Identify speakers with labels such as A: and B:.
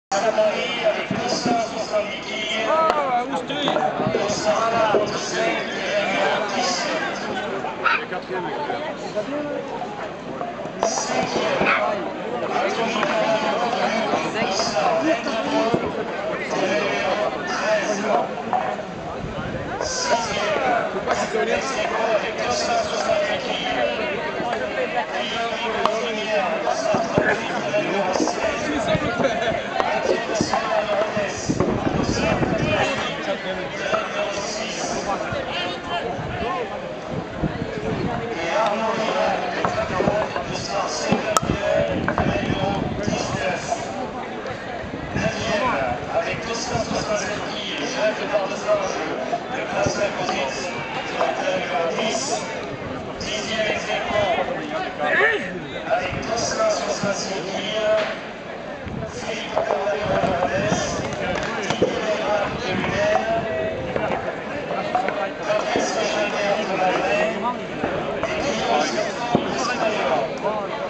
A: Paris avec 270 quilles.
B: Ah, où je te
A: Voilà, entre 5 et 10.
B: Quatrième.
A: Cinquième. Avec Tony avec 222 points. Numéro 13. Sixième. Avec Seco avec 268 quilles. Numéro 238, le numéro 16. Et Arnaud de Star 51, Aveyron 19. 9e avec 267 quilles, 9 par le classement conduite sur le numéro 10. 10e ex-aequo avec 266 quilles, Philippe Corday-Hernandez, Didier de Lulaine, Patrice Légionnaire de Malgré et Guillaume Espalion.